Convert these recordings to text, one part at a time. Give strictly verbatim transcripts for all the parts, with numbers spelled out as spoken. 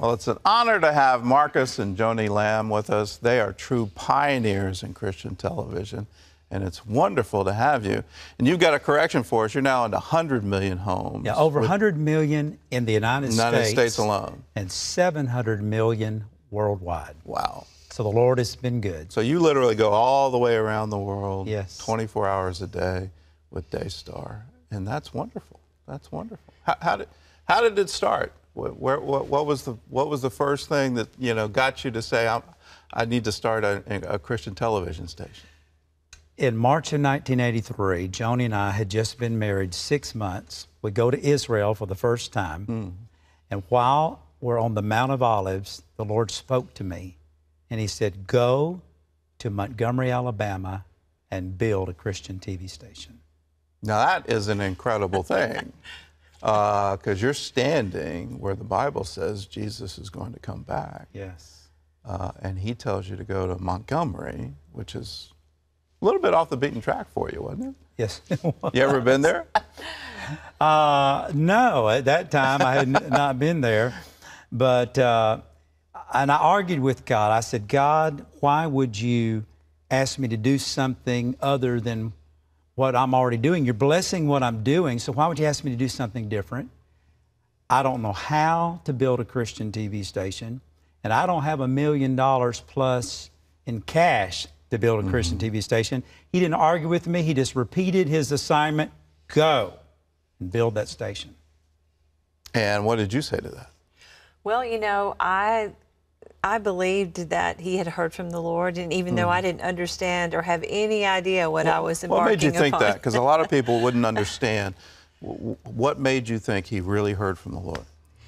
Well, it's an honor to have Marcus and Joni Lamb with us. They are true pioneers in Christian television, and it's wonderful to have you. And you've got a correction for us. You're now in one hundred million homes. Yeah, over one hundred million in the United, United States. States alone. And seven hundred million worldwide. Wow. So the Lord has been good. So you literally go all the way around the world, yes, twenty-four hours a day with Daystar, and that's wonderful. That's wonderful. How, how did how did it start? What, where, what, what was the what was the first thing that you know got you to say I, I need to start a, a Christian television station? In March of nineteen eighty-three, Joni and I had just been married six months. We go to Israel for the first time, mm. and while we're on the Mount of Olives, the Lord spoke to me, and He said, "Go to Montgomery, Alabama, and build a Christian T V station." Now that is an incredible thing, because uh, you're standing where the Bible says Jesus is going to come back. Yes. Uh, and He tells you to go to Montgomery, which is a little bit off the beaten track for you, wasn't it? Yes, it was. You ever been there? Uh, no, at that time I had not been there. But, uh, and I argued with God. I said, God, why would you ask me to do something other than what I'm already doing? You're blessing what I'm doing, so why would you ask me to do something different? I don't know how to build a Christian T V station, and I don't have a million dollars plus in cash to build a mm-hmm. Christian T V station. He didn't argue with me. He just repeated his assignment, go and build that station. And what did you say to that? Well, you know, I I believed that he had heard from the Lord, and even mm. though I didn't understand or have any idea what well, I was embarking upon. What made you think that? Because a lot of people wouldn't understand. What made you think he really heard from the Lord?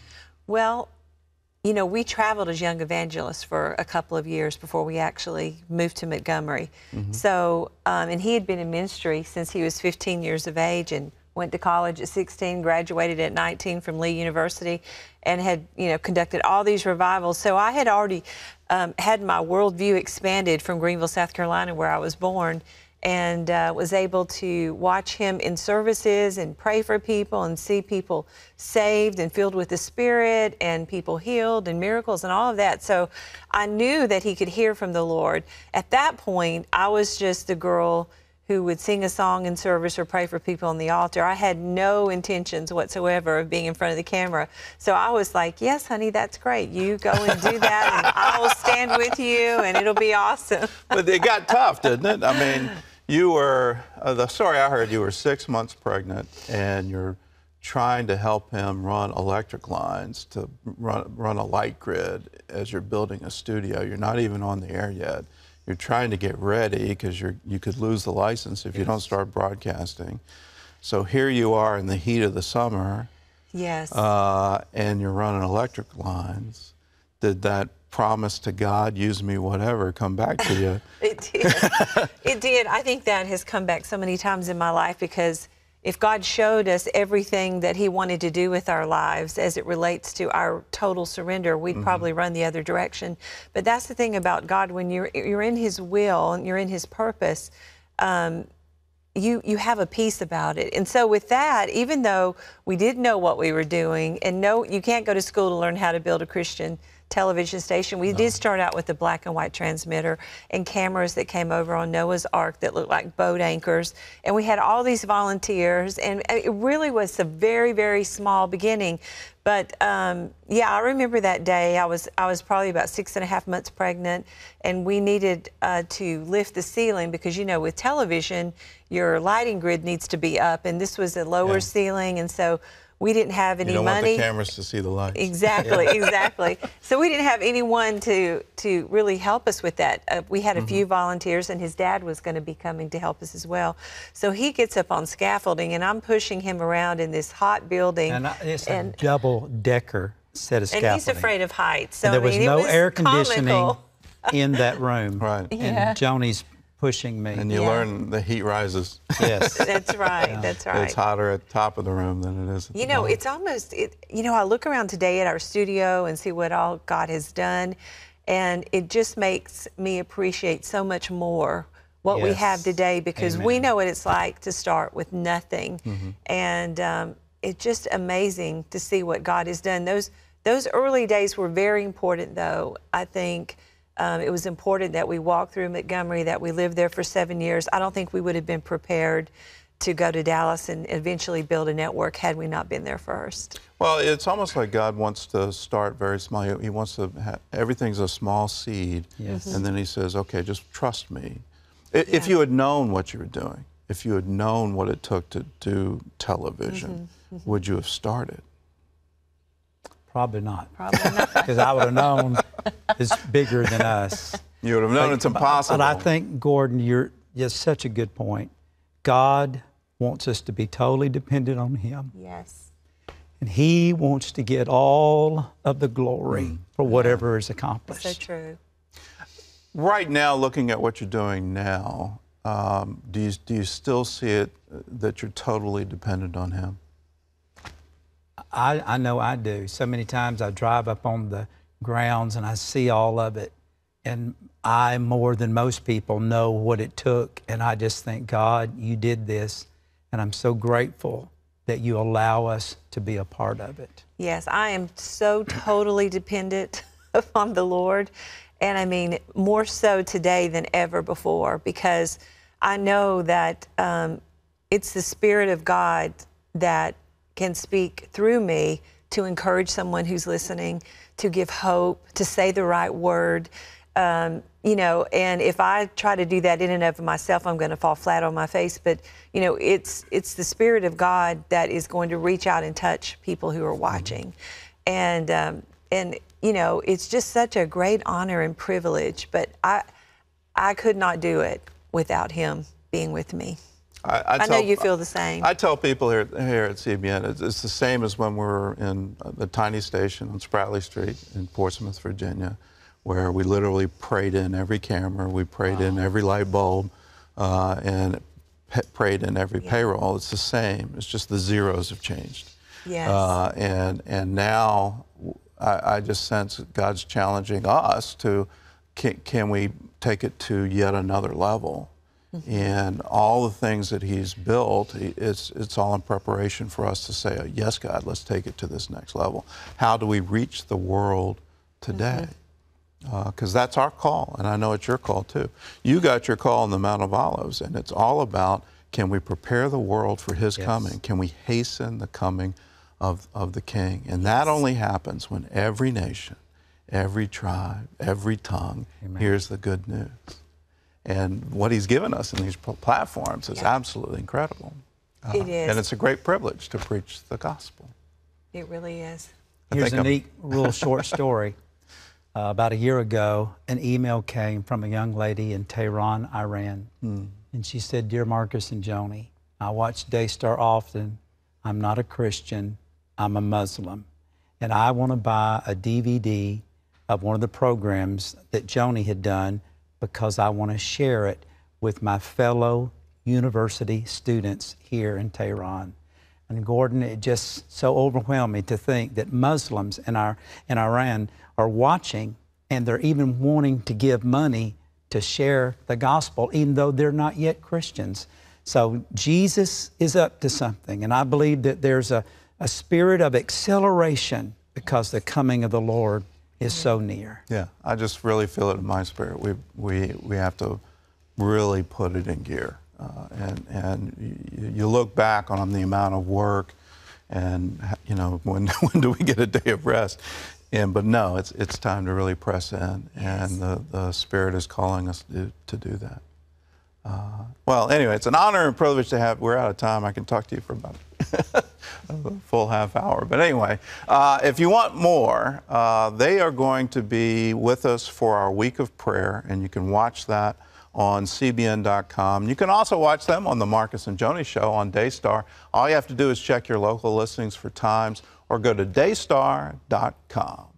Well, you know, we traveled as young evangelists for a couple of years before we actually moved to Montgomery. Mm-hmm. So, um, and he had been in ministry since he was fifteen years of age, and went to college at sixteen, graduated at nineteen from Lee University, and had, you know, conducted all these revivals. So I had already um, had my worldview expanded from Greenville, South Carolina, where I was born, and uh, was able to watch him in services and pray for people and see people saved and filled with the Spirit and people healed and miracles and all of that. So I knew that he could hear from the Lord. At that point, I was just the girl who would sing a song in service or pray for people on the altar. I had no intentions whatsoever of being in front of the camera. So I was like, yes, honey, that's great. You go and do that, and I will stand with you, and it'll be awesome. But it got tough, didn't it? I mean, you were, uh, the story I heard, you were six months pregnant, and you're trying to help him run electric lines to run, run a light grid as you're building a studio. You're not even on the air yet. You're trying to get ready because you're you could lose the license if yes. you don't start broadcasting. So here you are in the heat of the summer. Yes. Uh, and you're running electric lines. Did that promise to God, use me, whatever, come back to you? It did. It did. I think that has come back so many times in my life, because if God showed us everything that He wanted to do with our lives as it relates to our total surrender, we'd mm-hmm. probably run the other direction. But that's the thing about God: when you're you're in His will and you're in His purpose, um, you you have a peace about it. And so with that, even though we didn't know what we were doing, and no, you can't go to school to learn how to build a Christian television station. We no. did start out with a black and white transmitter and cameras that came over on Noah's Ark that looked like boat anchors. And we had all these volunteers, and it really was a very, very small beginning. But um, yeah, I remember that day. I was I was probably about six and a half months pregnant, and we needed uh, to lift the ceiling because, you know, with television, your lighting grid needs to be up, and this was a lower yeah. ceiling, and so we didn't have any you don't money. Want the cameras to see the lights. Exactly, yeah. exactly. So we didn't have anyone to to really help us with that. Uh, we had a mm-hmm. few volunteers, and his dad was going to be coming to help us as well. So he gets up on scaffolding, and I'm pushing him around in this hot building. And it's and, a double-decker set of scaffolding. And he's afraid of heights. So and there was I mean, no was air conditioning comical. in that room. Right. Yeah. And Joni's pushing me. And you yeah. learn the heat rises. Yes. That's right, yeah. that's right. It's hotter at the top of the room than it is at You the know, bottom. it's almost, it, you know, I look around today at our studio and see what all God has done, and it just makes me appreciate so much more what yes. we have today, because Amen. we know what it's like to start with nothing. Mm-hmm. And um, it's just amazing to see what God has done. Those those early days were very important, though. I think um, it was important that we walked through Montgomery, that we lived there for seven years. I don't think we would have been prepared to go to Dallas and eventually build a network had we not been there first. Well, it's almost like God wants to start very small. He, he wants to have, everything's a small seed. Yes. And then he says, okay, just trust me. I, If Yeah. you had known what you were doing, if you had known what it took to do television, Mm-hmm, mm-hmm. would you have started? Probably not, Probably not. because I would have known it's bigger than us. You would have known But- it's impossible. But I think, Gordon, you're just such a good point. God wants us to be totally dependent on Him. Yes. And He wants to get all of the glory for whatever is accomplished. So true. Right now, looking at what you're doing now, um, do you do you still see it uh, that you're totally dependent on Him? I, I know I do. So many times I drive up on the grounds and I see all of it. And I, more than most people, know what it took. And I just think, God, you did this. And I'm so grateful that you allow us to be a part of it. Yes, I am so totally dependent upon the Lord. And I mean, more so today than ever before, because I know that um, it's the Spirit of God that can speak through me to encourage someone who's listening, to give hope, to say the right word. Um, you know, and if I try to do that in and of myself, I'm going to fall flat on my face. But, you know, it's it's the Spirit of God that is going to reach out and touch people who are watching. And, um, and you know, it's just such a great honor and privilege. But I, I could not do it without Him being with me. I, I, I know tell- you feel the same. I tell people here, here at C B N, it's, it's the same as when we were in the tiny station on Spratley Street in Portsmouth, Virginia, where we literally prayed in every camera, we prayed in every light bulb, uh, and pe- prayed in every Yeah. payroll. It's the same. It's just the zeros have changed. Yes. Uh, and and now I, I just sense that God's challenging us to can, can we take it to yet another level? And all the things that He's built, he- it's, it's all in preparation for us to say, yes, God, let's take it to this next level. How do we reach the world today? Because that's our call, and I know it's your call too. You got your call on the Mount of Olives, and it's all about, can we prepare the world for His Yes. coming? Can we hasten the coming of, of the King? And that only happens when every nation, every tribe, every tongue hears the good news. And what He's given us in these pl- platforms is Yeah. absolutely incredible. Uh, It is. And it's a great privilege to preach the gospel. It really is. I Here's think a I'm- neat little short story. Uh, about a year ago, an email came from a young lady in Tehran, Iran. And she said, Dear Marcus and Joni, I watch Daystar often. I'm not a Christian. I'm a Muslim. And I want to buy a D V D of one of the programs that Joni had done because I want to share it with my fellow university students here in Tehran. And Gordon, it just so overwhelmed me to think that Muslims in our in Iran are watching, and they're even wanting to give money to share the gospel, even though they're not yet Christians. So Jesus is up to something, and I believe that there's a, a spirit of acceleration because the coming of the Lord is so near. Yeah, I just really feel it in my spirit. We we we have to really put it in gear, uh, and and you, you look back on the amount of work, and you know when when do we get a day of rest? And but no, it's it's time to really press in, and the the Spirit is calling us to to do that. Uh, well, anyway, it's an honor and privilege to have. We're out of time. I can talk to you for about a full half hour. But anyway, uh, if you want more, uh, they are going to be with us for our week of prayer, and you can watch that on C B N dot com. You can also watch them on the Marcus and Joni Show on Daystar. All you have to do is check your local listings for times or go to Daystar dot com.